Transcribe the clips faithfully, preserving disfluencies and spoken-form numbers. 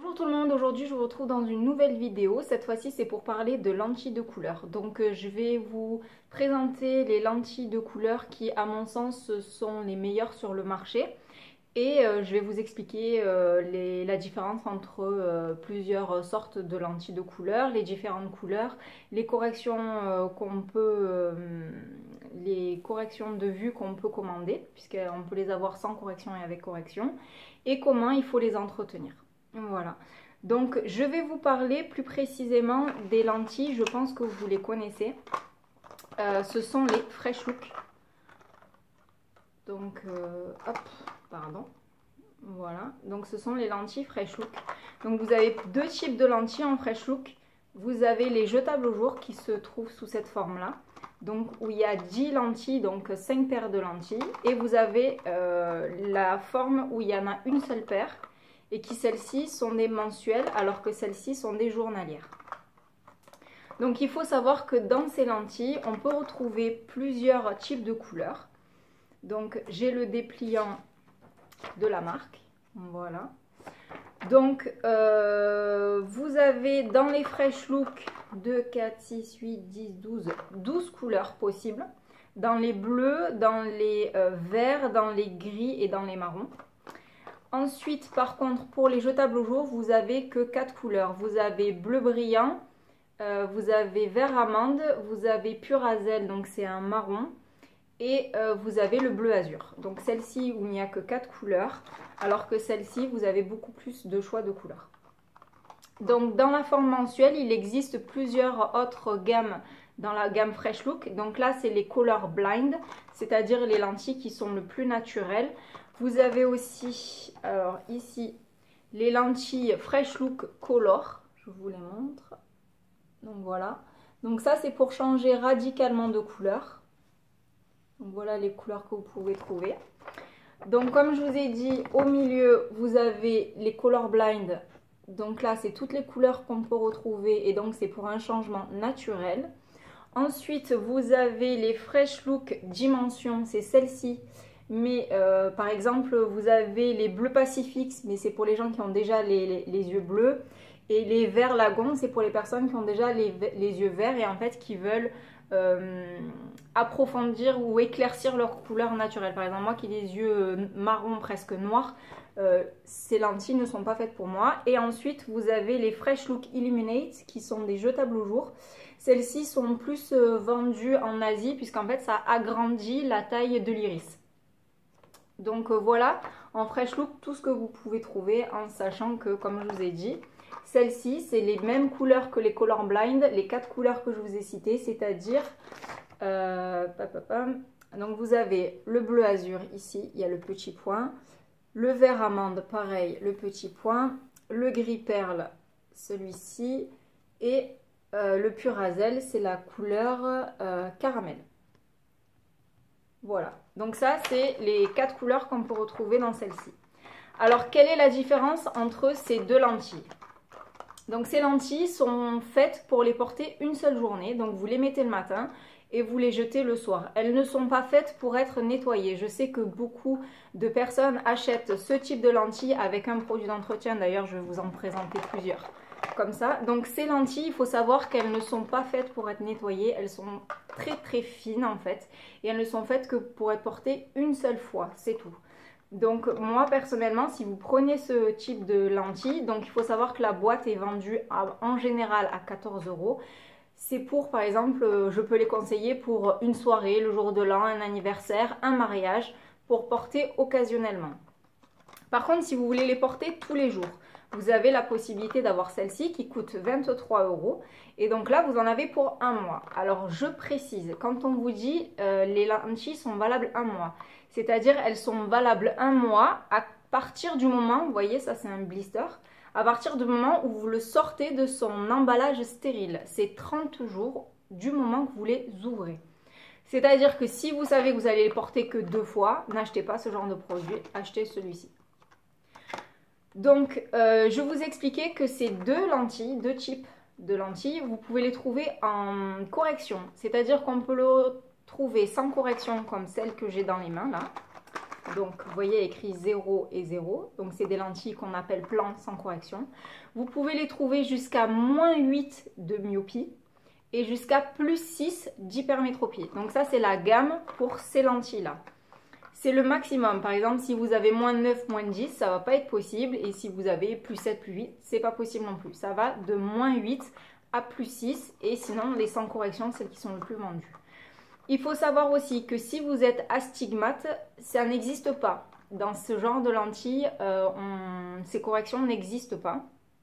Bonjour tout le monde, aujourd'hui je vous retrouve dans une nouvelle vidéo. Cette fois-ci c'est pour parler de lentilles de couleur. Donc euh, je vais vous présenter les lentilles de couleur qui à mon sens sont les meilleures sur le marché. Et euh, je vais vous expliquer euh, les, la différence entre euh, plusieurs sortes de lentilles de couleur, les différentes couleurs, les corrections euh, qu'on peut, euh, les corrections de vue qu'on peut commander, puisqu'on peut les avoir sans correction et avec correction, et comment il faut les entretenir. Voilà. Donc je vais vous parler plus précisément des lentilles, je pense que vous les connaissez. Euh, ce sont les Fresh Look. Donc euh, hop. Pardon. Voilà, donc ce sont les lentilles Fresh Look. Donc vous avez deux types de lentilles en Fresh Look. Vous avez les jetables au jour qui se trouvent sous cette forme-là. Donc où il y a dix lentilles, donc cinq paires de lentilles. Et vous avez euh, la forme où il y en a une seule paire. Et qui celles-ci sont des mensuelles alors que celles-ci sont des journalières. Donc il faut savoir que dans ces lentilles, on peut retrouver plusieurs types de couleurs. Donc j'ai le dépliant de la marque, voilà. Donc euh, vous avez dans les Fresh Look deux, quatre, six, huit, dix, douze, douze couleurs possibles. Dans les bleus, dans les euh, verts, dans les gris et dans les marrons. Ensuite, par contre, pour les jetables au jour, vous avez que quatre couleurs. Vous avez bleu brillant, euh, vous avez vert amande, vous avez pur azel, donc c'est un marron. Et euh, vous avez le bleu azur. Donc celle-ci où il n'y a que quatre couleurs, alors que celle-ci vous avez beaucoup plus de choix de couleurs. Donc dans la forme mensuelle, il existe plusieurs autres gammes dans la gamme Fresh Look. Donc là c'est les Color Blind, c'est-à-dire les lentilles qui sont le plus naturelles. Vous avez aussi, alors ici, les lentilles Fresh Look Color, je vous les montre. Donc voilà, donc ça c'est pour changer radicalement de couleur. Donc voilà les couleurs que vous pouvez trouver. Donc comme je vous ai dit, au milieu vous avez les Color Blind. Donc là c'est toutes les couleurs qu'on peut retrouver et donc c'est pour un changement naturel. Ensuite vous avez les Fresh Look Dimension, c'est celle-ci. Mais euh, par exemple vous avez les bleus Pacifiques, mais c'est pour les gens qui ont déjà les, les, les yeux bleus. Et les verts Lagon, c'est pour les personnes qui ont déjà les, les yeux verts et en fait qui veulent Euh, approfondir ou éclaircir leur couleur naturelle. Par exemple, moi qui ai des yeux marron presque noirs, euh, ces lentilles ne sont pas faites pour moi. Et ensuite, vous avez les Fresh Look Illuminate qui sont des jetables au jour. Celles-ci sont plus euh, vendues en Asie puisqu'en fait, ça agrandit la taille de l'iris. Donc euh, voilà, en Fresh Look, tout ce que vous pouvez trouver en sachant que, comme je vous ai dit, celle-ci, c'est les mêmes couleurs que les Color Blind, les quatre couleurs que je vous ai citées, c'est-à-dire, euh, donc vous avez le bleu azur ici, il y a le petit point, le vert amande, pareil, le petit point, le gris perle, celui-ci, et euh, le pur azel, c'est la couleur euh, caramel. Voilà, donc ça, c'est les quatre couleurs qu'on peut retrouver dans celle-ci. Alors, quelle est la différence entre ces deux lentilles ? Donc ces lentilles sont faites pour les porter une seule journée, donc vous les mettez le matin et vous les jetez le soir. Elles ne sont pas faites pour être nettoyées. Je sais que beaucoup de personnes achètent ce type de lentilles avec un produit d'entretien, d'ailleurs je vais vous en présenter plusieurs comme ça. Donc ces lentilles, il faut savoir qu'elles ne sont pas faites pour être nettoyées, elles sont très très fines en fait et elles ne sont faites que pour être portées une seule fois, c'est tout. Donc moi personnellement, si vous prenez ce type de lentilles, donc il faut savoir que la boîte est vendue à, en général à quatorze euros. C'est pour, par exemple, je peux les conseiller pour une soirée, le jour de l'an, un anniversaire, un mariage, pour porter occasionnellement. Par contre, si vous voulez les porter tous les jours, vous avez la possibilité d'avoir celle-ci qui coûte vingt-trois euros. Et donc là, vous en avez pour un mois. Alors, je précise, quand on vous dit euh, les lentilles sont valables un mois, c'est-à-dire elles sont valables un mois à partir du moment, vous voyez, ça c'est un blister, à partir du moment où vous le sortez de son emballage stérile. C'est trente jours du moment que vous les ouvrez. C'est-à-dire que si vous savez que vous allez les porter que deux fois, n'achetez pas ce genre de produit, achetez celui-ci. Donc, euh, je vous expliquais que ces deux lentilles, deux types de lentilles, vous pouvez les trouver en correction. C'est-à-dire qu'on peut le trouver sans correction comme celle que j'ai dans les mains là. Donc, vous voyez écrit zéro et zéro. Donc, c'est des lentilles qu'on appelle plan sans correction. Vous pouvez les trouver jusqu'à moins huit de myopie et jusqu'à plus six d'hypermétropie. Donc, ça, c'est la gamme pour ces lentilles-là. C'est le maximum. Par exemple, si vous avez moins neuf, moins dix, ça ne va pas être possible. Et si vous avez plus sept, plus huit, c'est pas possible non plus. Ça va de moins huit à plus six. Et sinon, les sans correction, celles qui sont le plus vendues. Il faut savoir aussi que si vous êtes astigmate, ça n'existe pas. Dans ce genre de lentilles, euh, on, ces corrections n'existent pas.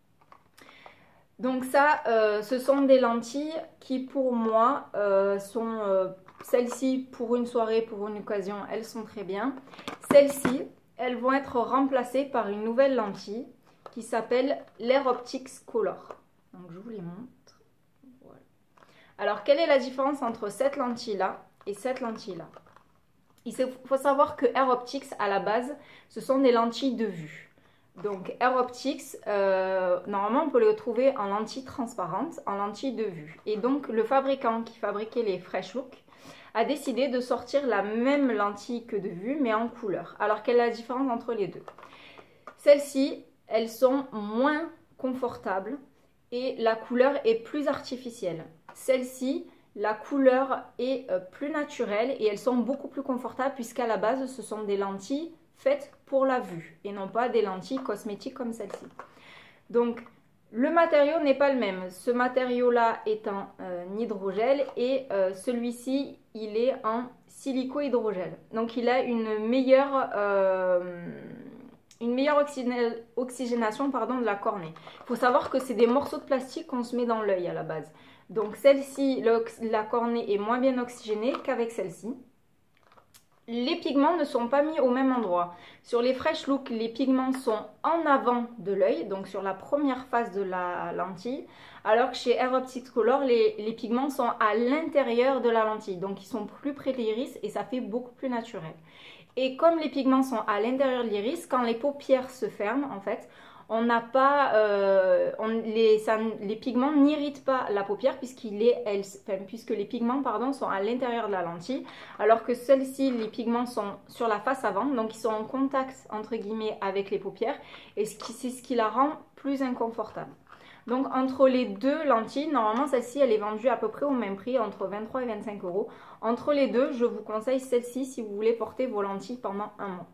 Donc ça, euh, ce sont des lentilles qui pour moi euh, sont... Euh, celles-ci pour une soirée, pour une occasion, elles sont très bien. Celles-ci, elles vont être remplacées par une nouvelle lentille qui s'appelle l'Air Optics Color. Donc je vous les montre. Voilà. Alors, quelle est la différence entre cette lentille-là et cette lentille-là? Il faut savoir que Air Optics, à la base, ce sont des lentilles de vue. Donc, Air Optics, euh, normalement, on peut les trouver en lentilles transparentes, en lentilles de vue. Et donc, le fabricant qui fabriquait les Fresh Look a décidé de sortir la même lentille que de vue, mais en couleur. Alors, quelle est la différence entre les deux? Celles-ci, elles sont moins confortables et la couleur est plus artificielle. Celles-ci, la couleur est euh, plus naturelle et elles sont beaucoup plus confortables puisqu'à la base, ce sont des lentilles faites pour la vue et non pas des lentilles cosmétiques comme celle-ci. Donc, le matériau n'est pas le même. Ce matériau-là est en euh, hydrogel et euh, celui-ci, il est en silico-hydrogel. Donc, il a une meilleure, euh, une meilleure oxygénation pardon, de la cornée. Il faut savoir que c'est des morceaux de plastique qu'on se met dans l'œil à la base. Donc, celle-ci, la cornée est moins bien oxygénée qu'avec celle-ci. Les pigments ne sont pas mis au même endroit. Sur les Fresh Look, les pigments sont en avant de l'œil, donc sur la première face de la lentille, alors que chez Air Optics Color, les, les pigments sont à l'intérieur de la lentille, donc ils sont plus près de l'iris et ça fait beaucoup plus naturel. Et comme les pigments sont à l'intérieur de l'iris, quand les paupières se ferment, en fait, on n'a pas, euh, on, les, ça, les pigments n'irritent pas la paupière puisqu'il est, elle, enfin, puisque les pigments pardon, sont à l'intérieur de la lentille, alors que celles-ci, les pigments sont sur la face avant, donc ils sont en contact entre guillemets avec les paupières et c'est ce qui la rend plus inconfortable. Donc entre les deux lentilles, normalement celle-ci elle est vendue à peu près au même prix, entre vingt-trois et vingt-cinq euros. Entre les deux, je vous conseille celle-ci si vous voulez porter vos lentilles pendant un mois.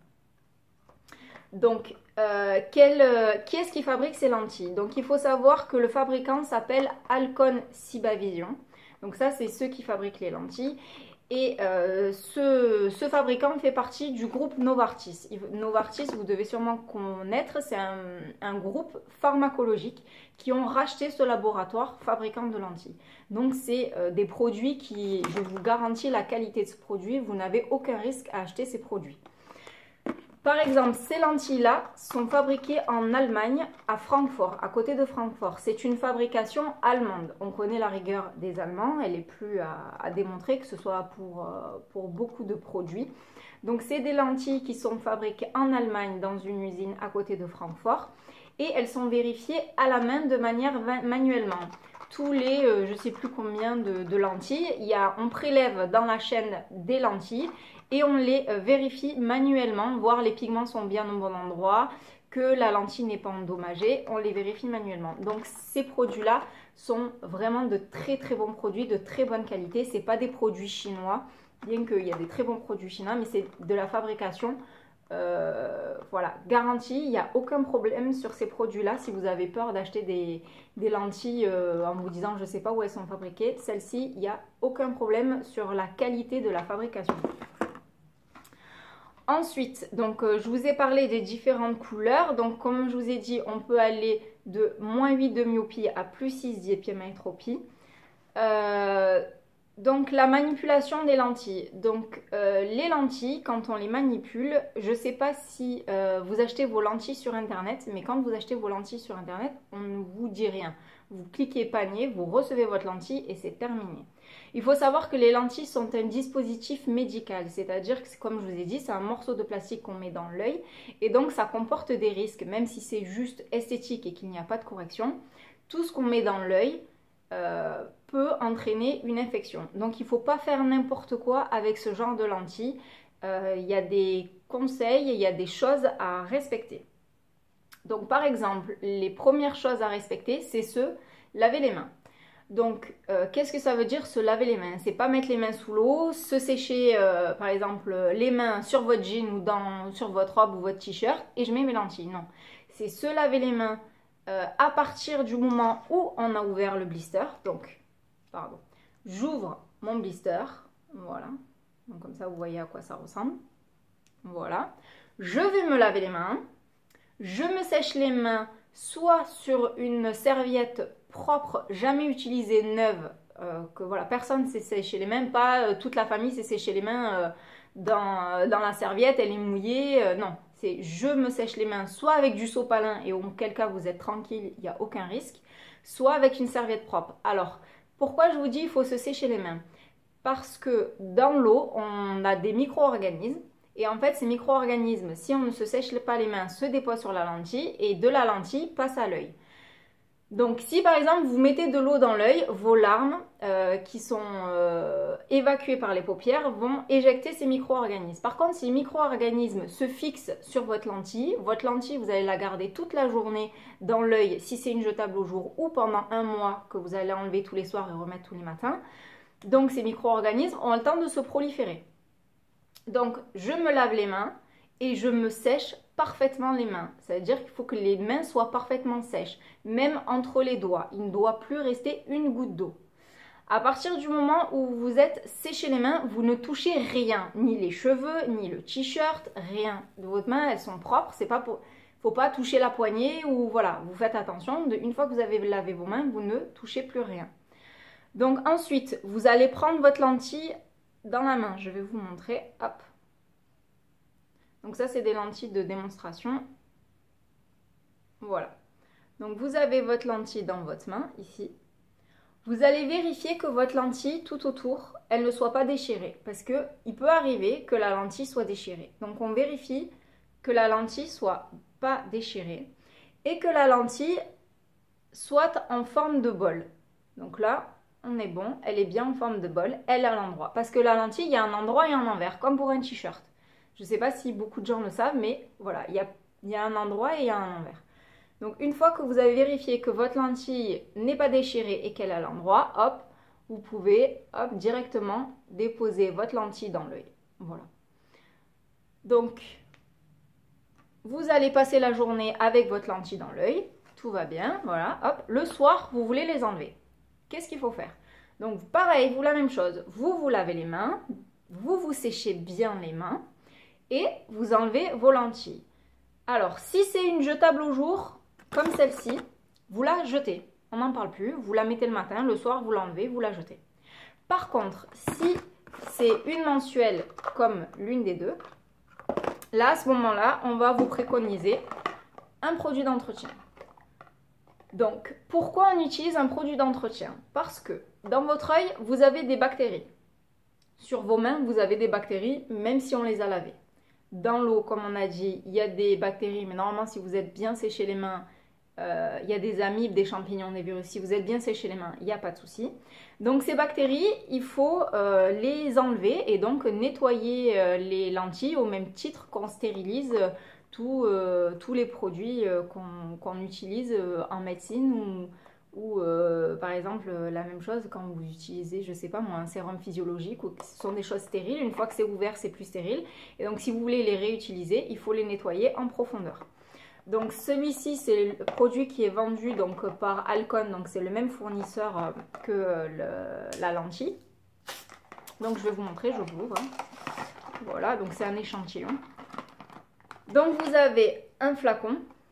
Donc, euh, quel, euh, qui est-ce qui fabrique ces lentilles? Donc, il faut savoir que le fabricant s'appelle Alcon Cibavision. Donc, ça, c'est ceux qui fabriquent les lentilles. Et euh, ce, ce fabricant fait partie du groupe Novartis. Novartis, vous devez sûrement connaître, c'est un, un groupe pharmacologique qui ont racheté ce laboratoire fabricant de lentilles. Donc, c'est euh, des produits qui, je vous garantis la qualité de ce produit, vous n'avez aucun risque à acheter ces produits. Par exemple, ces lentilles-là sont fabriquées en Allemagne, à Francfort, à côté de Francfort. C'est une fabrication allemande. On connaît la rigueur des Allemands, elle n'est plus à, à démontrer, que ce soit pour, euh, pour beaucoup de produits. Donc, c'est des lentilles qui sont fabriquées en Allemagne dans une usine à côté de Francfort. Et elles sont vérifiées à la main de manière manuellement. Tous les, euh, je ne sais plus combien de, de lentilles, il y a, on prélève dans la chaîne des lentilles et on les euh, vérifie manuellement, voir les pigments sont bien au bon endroit, que la lentille n'est pas endommagée, on les vérifie manuellement. Donc ces produits-là sont vraiment de très très bons produits, de très bonne qualité. Ce n'est pas des produits chinois, bien qu'il y a des très bons produits chinois, mais c'est de la fabrication Euh, voilà, garantie, il n'y a aucun problème sur ces produits-là. Si vous avez peur d'acheter des, des lentilles euh, en vous disant je ne sais pas où elles sont fabriquées, celle-ci, il n'y a aucun problème sur la qualité de la fabrication. Ensuite, donc euh, je vous ai parlé des différentes couleurs. Donc comme je vous ai dit, on peut aller de moins huit de myopie à plus six d'hypermétropie. Euh, Donc la manipulation des lentilles. Donc euh, les lentilles, quand on les manipule, je ne sais pas si euh, vous achetez vos lentilles sur internet, mais quand vous achetez vos lentilles sur internet, on ne vous dit rien. Vous cliquez panier, vous recevez votre lentille et c'est terminé. Il faut savoir que les lentilles sont un dispositif médical, c'est-à-dire que comme je vous ai dit, c'est un morceau de plastique qu'on met dans l'œil et donc ça comporte des risques, même si c'est juste esthétique et qu'il n'y a pas de correction. Tout ce qu'on met dans l'œil Euh, peut entraîner une infection. Donc il ne faut pas faire n'importe quoi avec ce genre de lentilles. euh, il y a des conseils, il y a des choses à respecter. Donc par exemple, les premières choses à respecter, c'est se laver les mains. Donc, euh, qu'est-ce que ça veut dire se laver les mains? C'est pas mettre les mains sous l'eau, se sécher, euh, par exemple, les mains sur votre jean ou dans, sur votre robe ou votre t-shirt et je mets mes lentilles. Non, c'est se laver les mains euh, à partir du moment où on a ouvert le blister. Donc, pardon, j'ouvre mon blister, voilà. Donc comme ça, vous voyez à quoi ça ressemble. Voilà. Je vais me laver les mains. Je me sèche les mains soit sur une serviette propre, jamais utilisée, neuve, euh, que voilà, personne ne s'est séché les mains, pas euh, toute la famille s'est séché les mains euh, dans, euh, dans la serviette, elle est mouillée, euh, non, c'est je me sèche les mains soit avec du sopalin et auquel cas vous êtes tranquille, il n'y a aucun risque, soit avec une serviette propre. Alors, pourquoi je vous dis il faut se sécher les mains? Parce que dans l'eau, on a des micro-organismes. Et en fait, ces micro-organismes, si on ne se sèche pas les mains, se déposent sur la lentille et de la lentille passe à l'œil. Donc si par exemple vous mettez de l'eau dans l'œil, vos larmes euh, qui sont euh, évacuées par les paupières vont éjecter ces micro-organismes. Par contre, si les micro-organismes se fixent sur votre lentille, votre lentille vous allez la garder toute la journée dans l'œil si c'est une jetable au jour ou pendant un mois que vous allez enlever tous les soirs et remettre tous les matins. Donc ces micro-organismes ont le temps de se proliférer. Donc, je me lave les mains et je me sèche parfaitement les mains. Ça veut dire qu'il faut que les mains soient parfaitement sèches, même entre les doigts. Il ne doit plus rester une goutte d'eau. À partir du moment où vous êtes séché les mains, vous ne touchez rien, ni les cheveux, ni le t-shirt, rien. De votre main, elles sont propres. C'est pas pour, faut pas toucher la poignée ou voilà. Vous faites attention. Une fois que vous avez lavé vos mains, vous ne touchez plus rien. Donc ensuite, vous allez prendre votre lentille dans la main, je vais vous montrer, hop. Donc ça, c'est des lentilles de démonstration. Voilà. Donc vous avez votre lentille dans votre main, ici. Vous allez vérifier que votre lentille, tout autour, elle ne soit pas déchirée. Parce qu'il peut arriver que la lentille soit déchirée. Donc on vérifie que la lentille soit pas déchirée. Et que la lentille soit en forme de bol. Donc là, on est bon, elle est bien en forme de bol, elle est à l'endroit. Parce que la lentille, il y a un endroit et un envers, comme pour un t-shirt. Je ne sais pas si beaucoup de gens le savent, mais voilà, il y a, il y a un endroit et il y a un envers. Donc une fois que vous avez vérifié que votre lentille n'est pas déchirée et qu'elle est à l'endroit, hop, vous pouvez hop, directement déposer votre lentille dans l'œil. Voilà. Donc, vous allez passer la journée avec votre lentille dans l'œil, tout va bien, voilà, hop. Le soir, vous voulez les enlever. Qu'est-ce qu'il faut faire? Donc pareil, vous la même chose, vous vous lavez les mains, vous vous séchez bien les mains et vous enlevez vos lentilles. Alors si c'est une jetable au jour, comme celle-ci, vous la jetez, on n'en parle plus, vous la mettez le matin, le soir vous l'enlevez, vous la jetez. Par contre, si c'est une mensuelle comme l'une des deux, là à ce moment-là, on va vous préconiser un produit d'entretien. Donc, pourquoi on utilise un produit d'entretien? Parce que dans votre œil, vous avez des bactéries. Sur vos mains, vous avez des bactéries, même si on les a lavées. Dans l'eau, comme on a dit, il y a des bactéries, mais normalement, si vous êtes bien séché les mains, euh, il y a des amibes, des champignons, des virus. Si vous êtes bien séché les mains, il n'y a pas de souci. Donc, ces bactéries, il faut euh, les enlever et donc nettoyer euh, les lentilles au même titre qu'on stérilise euh, Tous, euh, tous les produits euh, qu'on qu'on utilise euh, en médecine ou, ou euh, par exemple la même chose quand vous utilisez, je sais pas moi, un sérum physiologique, ou ce sont des choses stériles. Une fois que c'est ouvert, c'est plus stérile. Et donc si vous voulez les réutiliser, il faut les nettoyer en profondeur. Donc celui-ci, c'est le produit qui est vendu donc, par Alcon, donc c'est le même fournisseur euh, que euh, le, la lentille. Donc je vais vous montrer, je vous l'ouvre. Hein. Voilà, donc c'est un échantillon. Donc vous avez un flacon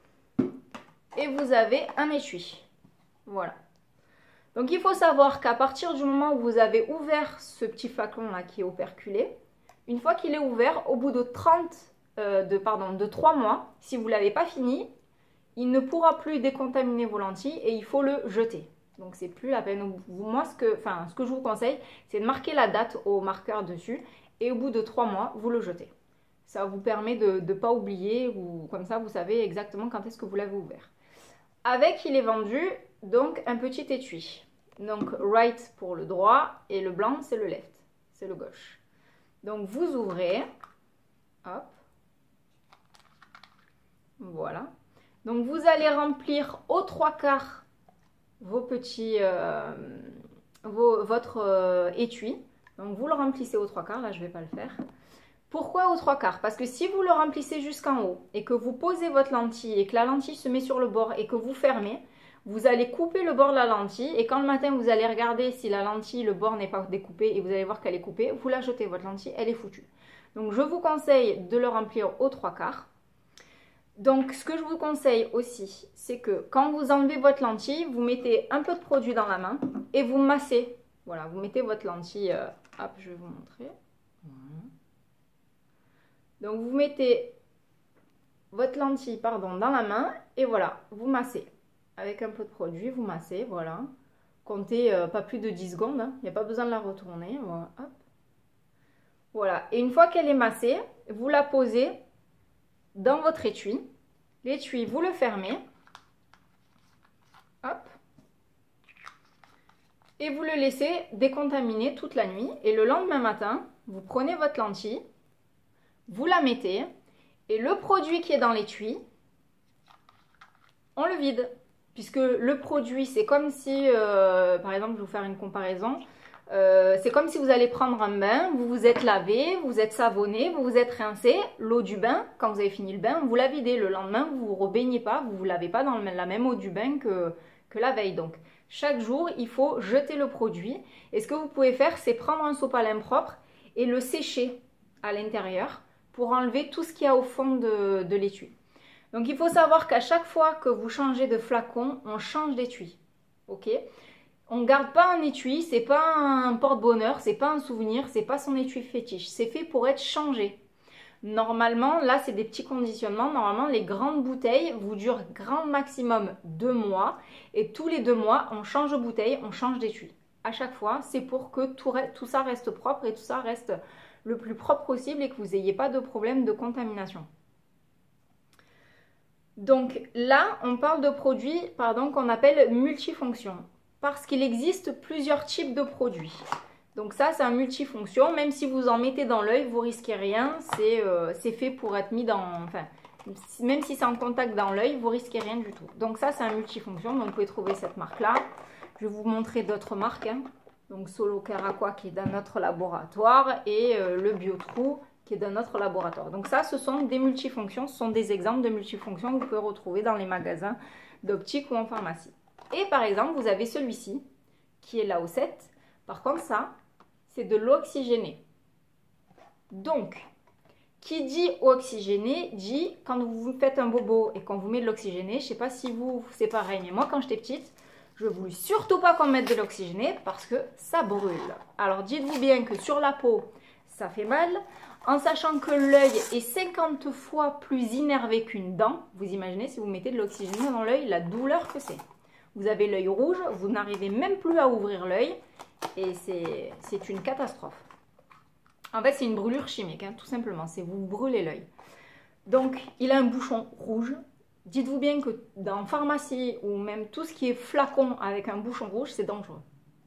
et vous avez un étui. Voilà. Donc il faut savoir qu'à partir du moment où vous avez ouvert ce petit flacon là qui est operculé, une fois qu'il est ouvert, au bout de trente, euh, de, pardon, de trois mois, si vous ne l'avez pas fini, il ne pourra plus décontaminer vos lentilles et il faut le jeter. Donc c'est plus la peine. Moi ce que, enfin, ce que je vous conseille, c'est de marquer la date au marqueur dessus et au bout de trois mois, vous le jetez. Ça vous permet de ne pas oublier, ou comme ça vous savez exactement quand est-ce que vous l'avez ouvert. Avec, il est vendu donc un petit étui. Donc right pour le droit et le blanc c'est le left, c'est le gauche. Donc vous ouvrez, Hop. Voilà. Donc vous allez remplir aux trois quarts vos petits, euh, vos, votre euh, étui. Donc vous le remplissez aux trois quarts, là je ne vais pas le faire. Pourquoi aux trois quarts? Parce que si vous le remplissez jusqu'en haut et que vous posez votre lentille et que la lentille se met sur le bord et que vous fermez, vous allez couper le bord de la lentille et quand le matin vous allez regarder si la lentille, le bord n'est pas découpé et vous allez voir qu'elle est coupée, vous la jetez, votre lentille, elle est foutue. Donc je vous conseille de le remplir aux trois quarts. Donc ce que je vous conseille aussi, c'est que quand vous enlevez votre lentille, vous mettez un peu de produit dans la main et vous massez. Voilà, vous mettez votre lentille, euh, hop, je vais vous montrer. Voilà. Donc vous mettez votre lentille, pardon, dans la main et voilà, vous massez. Avec un peu de produit, vous massez, voilà. Comptez euh, pas plus de dix secondes, hein. Il n'y a pas besoin de la retourner. Voilà, hop. Voilà, et une fois qu'elle est massée, vous la posez dans votre étui. L'étui, vous le fermez. Hop. Et vous le laissez décontaminer toute la nuit. Et le lendemain matin, vous prenez votre lentille, vous la mettez. Et le produit qui est dans l'étui, on le vide. Puisque le produit, c'est comme si, euh, par exemple, je vais vous faire une comparaison. Euh, c'est comme si vous allez prendre un bain, vous vous êtes lavé, vous êtes savonné, vous vous êtes rincé. L'eau du bain, quand vous avez fini le bain, vous la videz. Le lendemain, vous ne vous rebaignez pas, vous ne vous lavez pas dans la même eau du bain que, que la veille. Donc, chaque jour, il faut jeter le produit. Et ce que vous pouvez faire, c'est prendre un sopalin propre et le sécher à l'intérieur pour enlever tout ce qu'il y a au fond de, de l'étui. Donc, il faut savoir qu'à chaque fois que vous changez de flacon, on change d'étui. Ok ? On ne garde pas un étui, c'est pas un porte-bonheur, c'est pas un souvenir, c'est pas son étui fétiche. C'est fait pour être changé. Normalement, là, c'est des petits conditionnements. Normalement, les grandes bouteilles vous durent grand maximum deux mois. Et tous les deux mois, on change de bouteille, on change d'étui. À chaque fois, c'est pour que tout, tout ça reste propre et tout ça reste le plus propre possible et que vous n'ayez pas de problème de contamination. Donc là, on parle de produits pardon, qu'on appelle multifonctions. Parce qu'il existe plusieurs types de produits. Donc ça, c'est un multifonction. Même si vous en mettez dans l'œil, vous risquez rien. C'est euh, fait pour être mis dans... Enfin, même si c'est en contact dans l'œil, vous risquez rien du tout. Donc ça, c'est un multifonction. Donc vous pouvez trouver cette marque-là. Je vais vous montrer d'autres marques. Hein. Donc Solo Caraquois qui est dans notre laboratoire et euh, le Biotrou qui est dans notre laboratoire. Donc ça, ce sont des multifonctions. Ce sont des exemples de multifonctions que vous pouvez retrouver dans les magasins d'optique ou en pharmacie. Et par exemple, vous avez celui-ci, qui est l'A O sept. Par contre, ça, c'est de l'eau oxygénée. Donc, qui dit eau oxygénée, dit, quand vous faites un bobo et qu'on vous met de l'oxygéné, je ne sais pas si vous, c'est pareil, mais moi, quand j'étais petite, je ne voulais surtout pas qu'on mette de l'oxygéné parce que ça brûle. Alors, dites-vous bien que sur la peau, ça fait mal. En sachant que l'œil est cinquante fois plus innervé qu'une dent, vous imaginez, si vous mettez de l'oxygéné dans l'œil, la douleur que c'est. Vous avez l'œil rouge, vous n'arrivez même plus à ouvrir l'œil et c'est une catastrophe. En fait, c'est une brûlure chimique, hein, tout simplement. C'est vous brûlez l'œil. Donc, il a un bouchon rouge. Dites-vous bien que dans pharmacie ou même tout ce qui est flacon avec un bouchon rouge, c'est dangereux.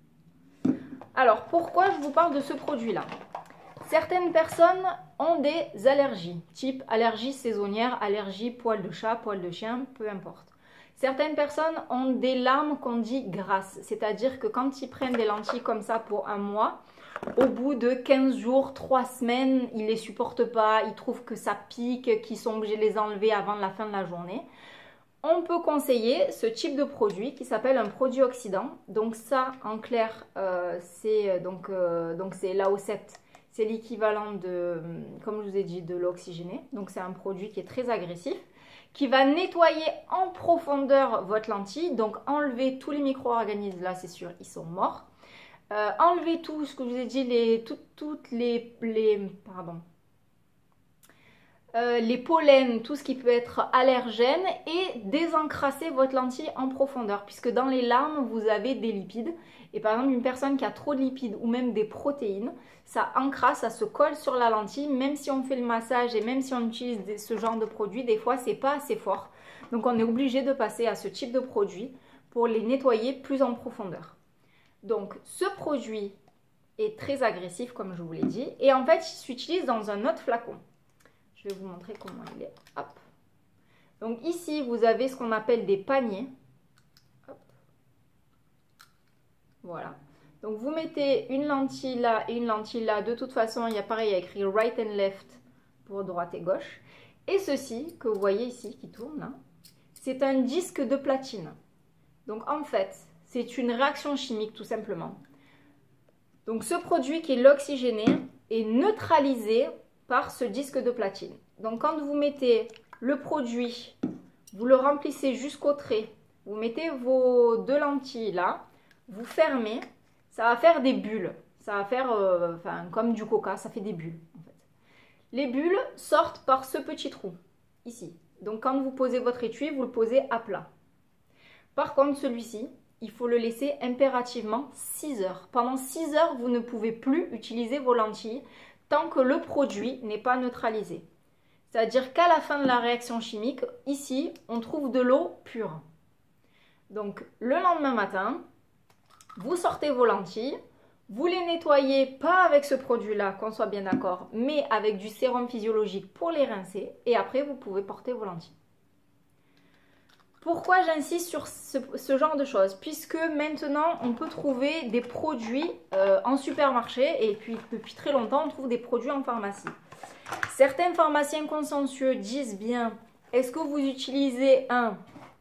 Alors, pourquoi je vous parle de ce produit-là? Certaines personnes ont des allergies, type allergie saisonnière, allergie poil de chat, poil de chien, peu importe. Certaines personnes ont des larmes qu'on dit grasses, c'est-à-dire que quand ils prennent des lentilles comme ça pour un mois, au bout de quinze jours, trois semaines, ils ne les supportent pas, ils trouvent que ça pique, qu'ils sont obligés de les enlever avant la fin de la journée. On peut conseiller ce type de produit qui s'appelle un produit oxydant. Donc ça, en clair, euh, c'est donc, euh, donc l'A O sept, c'est l'équivalent de, comme je vous ai dit, de l'oxygéné. Donc c'est un produit qui est très agressif, qui va nettoyer en profondeur votre lentille. Donc enlever tous les micro-organismes, là c'est sûr, ils sont morts. Euh, enlever tout ce que je vous ai dit, les, tout, toutes les, les, pardon, euh, les pollens, tout ce qui peut être allergène et désencrasser votre lentille en profondeur. Puisque dans les larmes, vous avez des lipides. Et par exemple, une personne qui a trop de lipides ou même des protéines, ça encrasse, ça se colle sur la lentille. Même si on fait le massage et même si on utilise ce genre de produit, des fois, c'est pas assez fort. Donc, on est obligé de passer à ce type de produit pour les nettoyer plus en profondeur. Donc, ce produit est très agressif, comme je vous l'ai dit. Et en fait, il s'utilise dans un autre flacon. Je vais vous montrer comment il est. Hop. Donc ici, vous avez ce qu'on appelle des paniers. Hop. Voilà. Donc vous mettez une lentille là et une lentille là. De toute façon, il y a pareil, il y a écrit right and left pour droite et gauche. Et ceci, que vous voyez ici, qui tourne là, c'est un disque de platine. Donc en fait, c'est une réaction chimique tout simplement. Donc ce produit qui est l'oxygéné est neutralisé par ce disque de platine. Donc quand vous mettez le produit, vous le remplissez jusqu'au trait, vous mettez vos deux lentilles là, vous fermez, ça va faire des bulles. Ça va faire euh, enfin, comme du coca, ça fait des bulles en fait. Les bulles sortent par ce petit trou, ici. Donc quand vous posez votre étui, vous le posez à plat. Par contre, celui-ci, il faut le laisser impérativement six heures. Pendant six heures, vous ne pouvez plus utiliser vos lentilles tant que le produit n'est pas neutralisé. C'est-à-dire qu'à la fin de la réaction chimique, ici, on trouve de l'eau pure. Donc, le lendemain matin, vous sortez vos lentilles, vous les nettoyez, pas avec ce produit-là, qu'on soit bien d'accord, mais avec du sérum physiologique pour les rincer, et après, vous pouvez porter vos lentilles. Pourquoi j'insiste sur ce, ce genre de choses? Puisque maintenant, on peut trouver des produits euh, en supermarché, et puis depuis très longtemps, on trouve des produits en pharmacie. Certains pharmaciens consciencieux disent bien, est-ce que vous utilisez un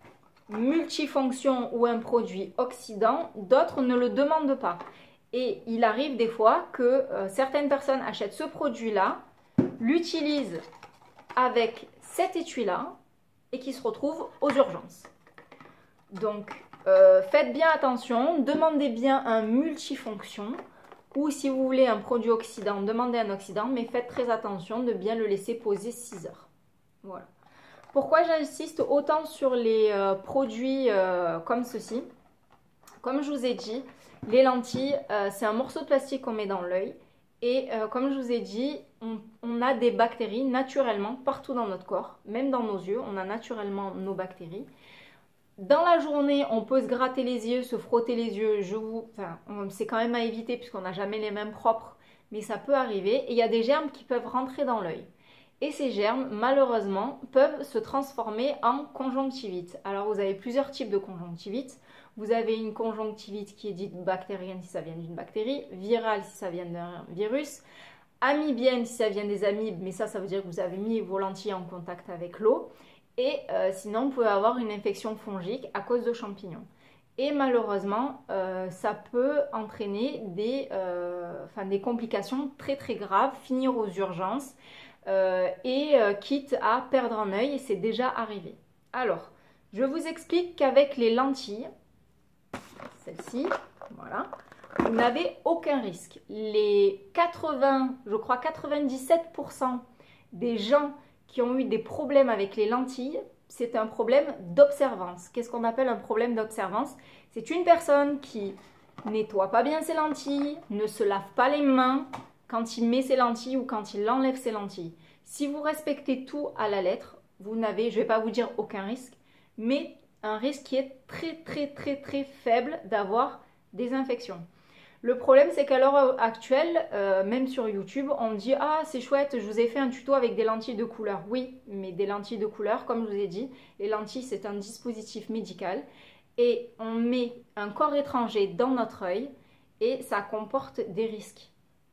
multifonction ou un produit oxydant? D'autres ne le demandent pas. Et il arrive des fois que euh, certaines personnes achètent ce produit-là, l'utilisent avec cet étui-là, et qui se retrouvent aux urgences. Donc, euh, faites bien attention, demandez bien un multifonction, ou si vous voulez un produit oxydant, demandez un oxydant, mais faites très attention de bien le laisser poser six heures. Voilà. Pourquoi j'insiste autant sur les euh, produits euh, comme ceci? Comme je vous ai dit, les lentilles, euh, c'est un morceau de plastique qu'on met dans l'œil. Et euh, comme je vous ai dit, on, on a des bactéries naturellement partout dans notre corps, même dans nos yeux, on a naturellement nos bactéries. Dans la journée, on peut se gratter les yeux, se frotter les yeux, je vous, enfin, c'est quand même à éviter puisqu'on n'a jamais les mains propres, mais ça peut arriver. Et il y a des germes qui peuvent rentrer dans l'œil. Et ces germes, malheureusement, peuvent se transformer en conjonctivite. Alors, vous avez plusieurs types de conjonctivite. Vous avez une conjonctivite qui est dite bactérienne si ça vient d'une bactérie, virale si ça vient d'un virus, amibienne si ça vient des amibes, mais ça, ça veut dire que vous avez mis vos lentilles en contact avec l'eau. Et euh, sinon, vous pouvez avoir une infection fongique à cause de champignons. Et malheureusement, euh, ça peut entraîner des, euh, enfin, des complications très très graves, finir aux urgences euh, et euh, quitte à perdre un œil, et c'est déjà arrivé. Alors, je vous explique qu'avec les lentilles, celle-ci, voilà, vous n'avez aucun risque. Les quatre-vingts, je crois quatre-vingt-dix-sept pour cent des gens qui ont eu des problèmes avec les lentilles, c'est un problème d'observance. Qu'est-ce qu'on appelle un problème d'observance? C'est une personne qui nettoie pas bien ses lentilles, ne se lave pas les mains quand il met ses lentilles ou quand il enlève ses lentilles. Si vous respectez tout à la lettre, vous n'avez, je ne vais pas vous dire aucun risque, mais un risque qui est très très très très faible d'avoir des infections. Le problème, c'est qu'à l'heure actuelle, euh, même sur YouTube, on dit « Ah, c'est chouette, je vous ai fait un tuto avec des lentilles de couleur. » Oui, mais des lentilles de couleur, comme je vous ai dit, les lentilles, c'est un dispositif médical et on met un corps étranger dans notre œil et ça comporte des risques.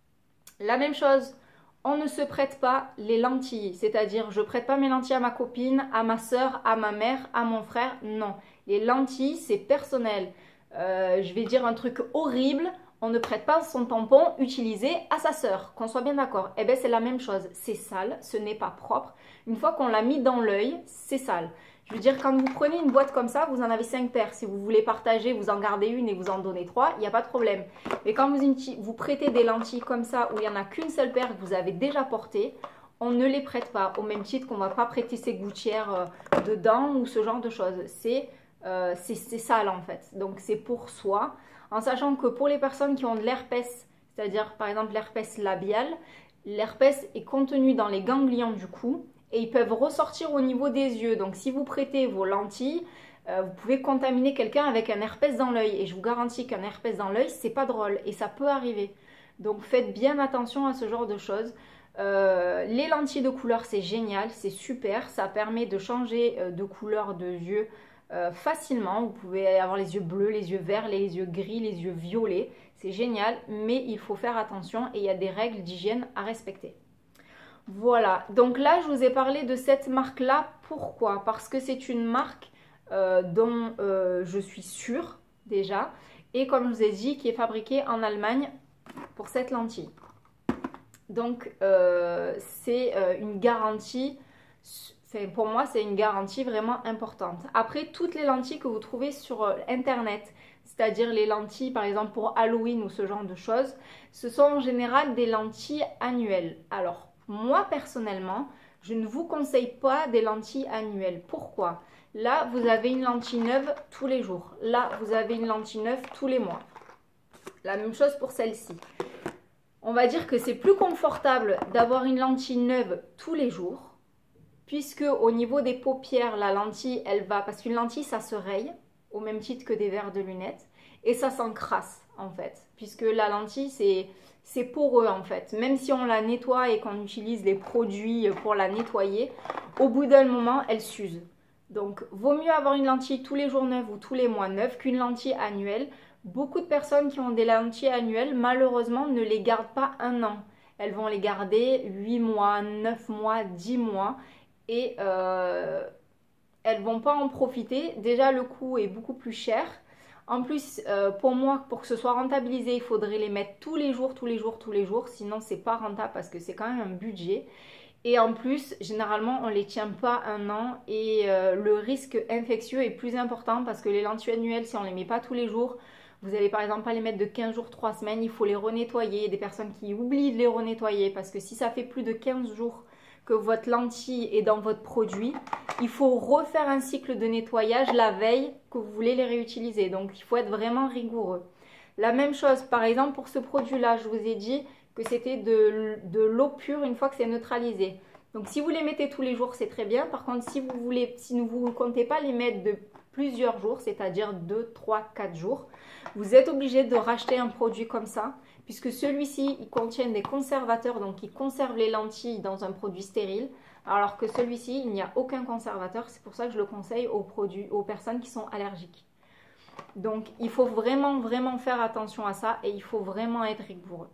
La même chose, on ne se prête pas les lentilles, c'est-à-dire je ne prête pas mes lentilles à ma copine, à ma soeur, à ma mère, à mon frère. Non, les lentilles, c'est personnel. Euh, je vais dire un truc horrible. On ne prête pas son tampon utilisé à sa sœur, qu'on soit bien d'accord. Eh bien, c'est la même chose. C'est sale, ce n'est pas propre. Une fois qu'on l'a mis dans l'œil, c'est sale. Je veux dire, quand vous prenez une boîte comme ça, vous en avez cinq paires. Si vous voulez partager, vous en gardez une et vous en donnez trois, il n'y a pas de problème. Mais quand vous, vous prêtez des lentilles comme ça, où il n'y en a qu'une seule paire que vous avez déjà portée, on ne les prête pas. Au même titre qu'on ne va pas prêter ses gouttières dedans ou ce genre de choses. C'est euh, sale en fait. Donc, c'est pour soi. En sachant que pour les personnes qui ont de l'herpès, c'est-à-dire par exemple l'herpès labial, l'herpès est contenu dans les ganglions du cou et ils peuvent ressortir au niveau des yeux. Donc si vous prêtez vos lentilles, euh, vous pouvez contaminer quelqu'un avec un herpès dans l'œil. Et je vous garantis qu'un herpès dans l'œil, c'est pas drôle et ça peut arriver. Donc faites bien attention à ce genre de choses. Euh, les lentilles de couleur, c'est génial, c'est super. Ça permet de changer euh, de couleur de yeux euh, facilement. Vous pouvez avoir les yeux bleus, les yeux verts, les yeux gris, les yeux violets. C'est génial, mais il faut faire attention et il y a des règles d'hygiène à respecter. Voilà, donc là, je vous ai parlé de cette marque-là. Pourquoi? Parce que c'est une marque euh, dont euh, je suis sûre déjà. Et comme je vous ai dit, qui est fabriquée en Allemagne pour cette lentille. Donc, euh, c'est euh, une garantie, pour moi, c'est une garantie vraiment importante. Après, toutes les lentilles que vous trouvez sur euh, Internet, c'est-à-dire les lentilles, par exemple, pour Halloween ou ce genre de choses, ce sont en général des lentilles annuelles. Alors, moi, personnellement, je ne vous conseille pas des lentilles annuelles. Pourquoi? Là, vous avez une lentille neuve tous les jours. Là, vous avez une lentille neuve tous les mois. La même chose pour celle-ci. On va dire que c'est plus confortable d'avoir une lentille neuve tous les jours, puisque au niveau des paupières, la lentille, elle va, parce qu'une lentille, ça se raye, au même titre que des verres de lunettes, et ça s'encrasse, en fait, puisque la lentille, c'est c'est poreux, en fait. Même si on la nettoie et qu'on utilise les produits pour la nettoyer, au bout d'un moment, elle s'use. Donc, vaut mieux avoir une lentille tous les jours neuve ou tous les mois neuve qu'une lentille annuelle. Beaucoup de personnes qui ont des lentilles annuelles, malheureusement, ne les gardent pas un an. Elles vont les garder huit mois, neuf mois, dix mois et euh, elles ne vont pas en profiter. Déjà, le coût est beaucoup plus cher. En plus, euh, pour moi, pour que ce soit rentabilisé, il faudrait les mettre tous les jours, tous les jours, tous les jours. Sinon, c'est pas rentable parce que c'est quand même un budget. Et en plus, généralement, on ne les tient pas un an et euh, le risque infectieux est plus important parce que les lentilles annuelles, si on ne les met pas tous les jours, vous n'allez par exemple pas les mettre de quinze jours, trois semaines, il faut les renettoyer. Il y a des personnes qui oublient de les renettoyer parce que si ça fait plus de quinze jours que votre lentille est dans votre produit, il faut refaire un cycle de nettoyage la veille que vous voulez les réutiliser. Donc, il faut être vraiment rigoureux. La même chose, par exemple, pour ce produit-là, je vous ai dit que c'était de, de l'eau pure une fois que c'est neutralisé. Donc, si vous les mettez tous les jours, c'est très bien. Par contre, si vous voulez, si vous ne comptez pas les mettre de plusieurs jours, c'est-à-dire deux, trois, quatre jours, vous êtes obligé de racheter un produit comme ça, puisque celui-ci, il contient des conservateurs, donc il conserve les lentilles dans un produit stérile, alors que celui-ci, il n'y a aucun conservateur. C'est pour ça que je le conseille aux, produits, aux personnes qui sont allergiques. Donc, il faut vraiment, vraiment faire attention à ça et il faut vraiment être rigoureux.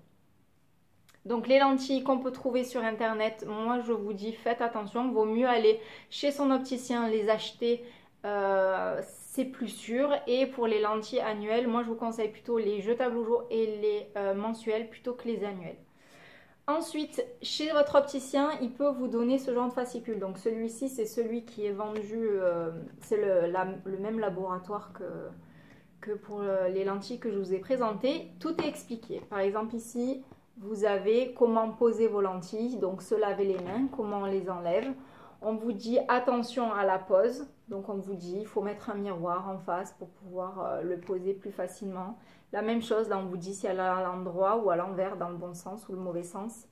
Donc, les lentilles qu'on peut trouver sur Internet, moi, je vous dis, faites attention. Il vaut mieux aller chez son opticien, les acheter. Euh, c'est plus sûr. Et pour les lentilles annuelles, moi, je vous conseille plutôt les jetables au jour et les euh, mensuels plutôt que les annuels. Ensuite, chez votre opticien, il peut vous donner ce genre de fascicule. Donc, celui-ci, c'est celui qui est vendu, euh, c'est le, le même laboratoire que... que pour les lentilles que je vous ai présentées, tout est expliqué. Par exemple ici, vous avez comment poser vos lentilles, donc se laver les mains, comment on les enlève. On vous dit attention à la pose, donc on vous dit il faut mettre un miroir en face pour pouvoir euh, le poser plus facilement. La même chose, là on vous dit si elle est à l'endroit ou à l'envers, dans le bon sens ou le mauvais sens.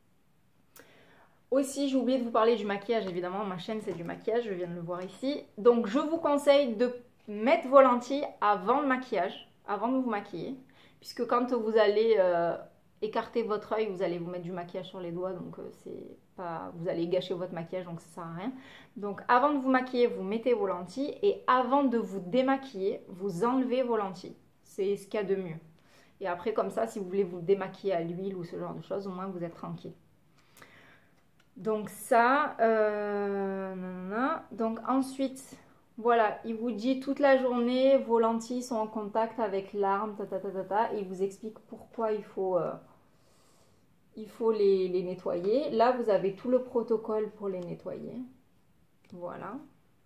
Aussi, j'ai oublié de vous parler du maquillage, évidemment, ma chaîne c'est du maquillage, je viens de le voir ici. Donc je vous conseille de mettre vos lentilles avant le maquillage, avant de vous maquiller, puisque quand vous allez euh, écarter votre œil, vous allez vous mettre du maquillage sur les doigts, donc euh, c'est pas, vous allez gâcher votre maquillage, donc ça sert à rien. Donc avant de vous maquiller, vous mettez vos lentilles et avant de vous démaquiller, vous enlevez vos lentilles. C'est ce qu'il y a de mieux. Et après comme ça, si vous voulez vous démaquiller à l'huile ou ce genre de choses, au moins vous êtes tranquille. Donc ça, euh, nanana. Donc ensuite, voilà, il vous dit toute la journée, vos lentilles sont en contact avec l'arme, ta, ta, ta, ta, ta, et il vous explique pourquoi il faut, euh, il faut les, les nettoyer. Là, vous avez tout le protocole pour les nettoyer. Voilà.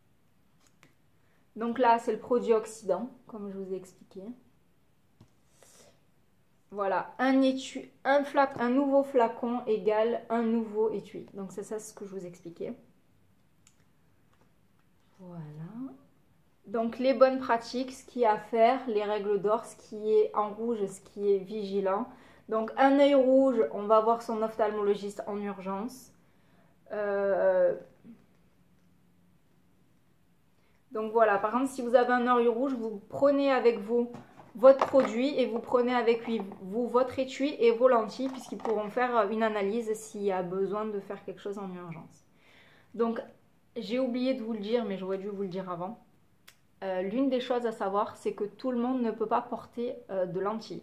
Donc là, c'est le produit oxydant, comme je vous ai expliqué. Voilà, un, étui, un, flac, un nouveau flacon égale un nouveau étui. Donc c'est ça ce que je vous expliquais. Voilà. Donc les bonnes pratiques, ce qu'il y a à faire, les règles d'or, ce qui est en rouge, ce qui est vigilant. Donc un œil rouge, on va voir son ophtalmologiste en urgence. Euh... Donc voilà, par exemple si vous avez un œil rouge, vous prenez avec vous votre produit et vous prenez avec vous votre étui et vos lentilles puisqu'ils pourront faire une analyse s'il y a besoin de faire quelque chose en urgence. Donc, j'ai oublié de vous le dire, mais j'aurais dû vous le dire avant. Euh, L'une des choses à savoir, c'est que tout le monde ne peut pas porter euh, de lentilles.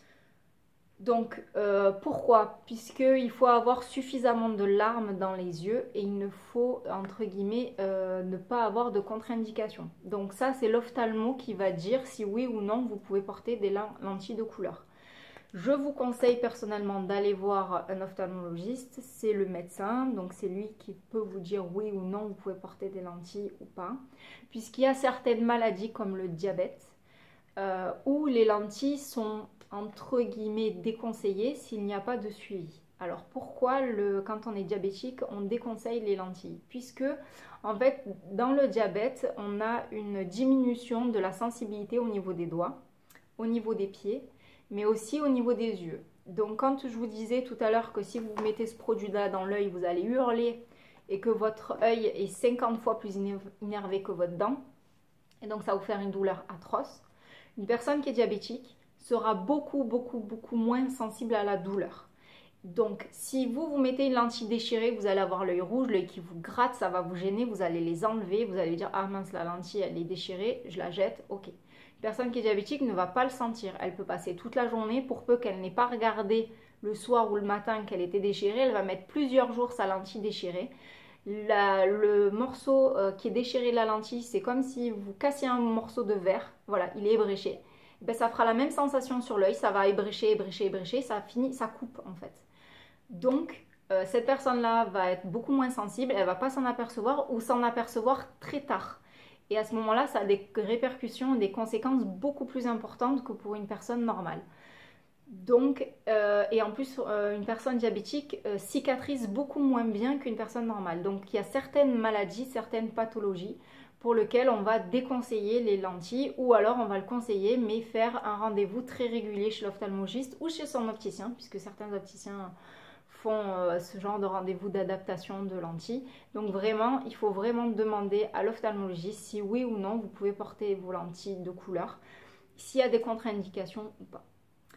Donc, euh, pourquoi? Puisqu'il faut avoir suffisamment de larmes dans les yeux et il ne faut, entre guillemets, euh, ne pas avoir de contre-indication. Donc ça, c'est l'ophtalmo qui va dire si oui ou non vous pouvez porter des lentilles de couleur. Je vous conseille personnellement d'aller voir un ophtalmologiste, c'est le médecin, donc c'est lui qui peut vous dire oui ou non vous pouvez porter des lentilles ou pas. Puisqu'il y a certaines maladies comme le diabète, euh, où les lentilles sont entre guillemets déconseillées s'il n'y a pas de suivi. Alors pourquoi le, quand on est diabétique on déconseille les lentilles? Puisque en fait dans le diabète on a une diminution de la sensibilité au niveau des doigts, au niveau des pieds, mais aussi au niveau des yeux. Donc quand je vous disais tout à l'heure que si vous mettez ce produit-là dans l'œil, vous allez hurler et que votre œil est cinquante fois plus énervé que votre dent, et donc ça va vous faire une douleur atroce, une personne qui est diabétique sera beaucoup, beaucoup, beaucoup moins sensible à la douleur. Donc si vous vous mettez une lentille déchirée, vous allez avoir l'œil rouge, l'œil qui vous gratte, ça va vous gêner, vous allez les enlever, vous allez dire « Ah mince, la lentille elle est déchirée, je la jette, ok ». Une personne qui est diabétique ne va pas le sentir. Elle peut passer toute la journée, pour peu qu'elle n'ait pas regardé le soir ou le matin qu'elle était déchirée, elle va mettre plusieurs jours sa lentille déchirée. La, le morceau euh, qui est déchiré de la lentille, c'est comme si vous cassiez un morceau de verre, voilà, il est ébréché. Ben, ça fera la même sensation sur l'œil, ça va ébrécher, ébrécher, ébrécher, ça finit, ça coupe en fait. Donc, euh, cette personne-là va être beaucoup moins sensible, elle ne va pas s'en apercevoir ou s'en apercevoir très tard. Et à ce moment-là, ça a des répercussions, des conséquences beaucoup plus importantes que pour une personne normale. Donc, euh, et en plus, euh, une personne diabétique euh, cicatrise beaucoup moins bien qu'une personne normale. Donc, il y a certaines maladies, certaines pathologies pour lesquelles on va déconseiller les lentilles ou alors on va le conseiller, mais faire un rendez-vous très régulier chez l'ophtalmologiste ou chez son opticien, puisque certains opticiens font euh, ce genre de rendez-vous d'adaptation de lentilles. Donc vraiment, il faut vraiment demander à l'ophtalmologiste si oui ou non vous pouvez porter vos lentilles de couleur, s'il y a des contre-indications ou pas.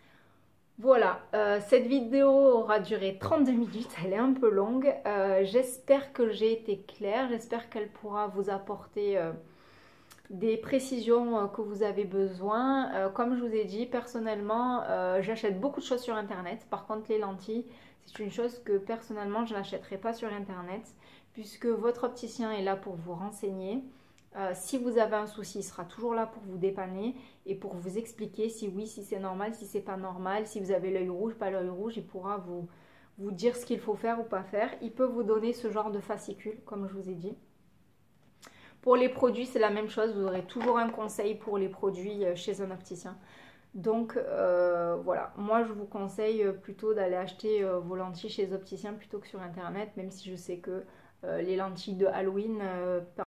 Voilà, euh, cette vidéo aura duré trente-deux minutes, elle est un peu longue. Euh, j'espère que j'ai été claire, j'espère qu'elle pourra vous apporter euh, des précisions euh, que vous avez besoin. Euh, comme je vous ai dit, personnellement, euh, j'achète beaucoup de choses sur internet. Par contre, les lentilles, c'est une chose que personnellement, je n'achèterai pas sur internet puisque votre opticien est là pour vous renseigner. Euh, si vous avez un souci, il sera toujours là pour vous dépanner et pour vous expliquer si oui, si c'est normal, si c'est pas normal, si vous avez l'œil rouge, pas l'œil rouge, il pourra vous, vous dire ce qu'il faut faire ou pas faire. Il peut vous donner ce genre de fascicule, comme je vous ai dit. Pour les produits, c'est la même chose, vous aurez toujours un conseil pour les produits chez un opticien. Donc euh, voilà, moi je vous conseille plutôt d'aller acheter euh, vos lentilles chez les opticiens plutôt que sur internet, même si je sais que euh, les lentilles de Halloween euh,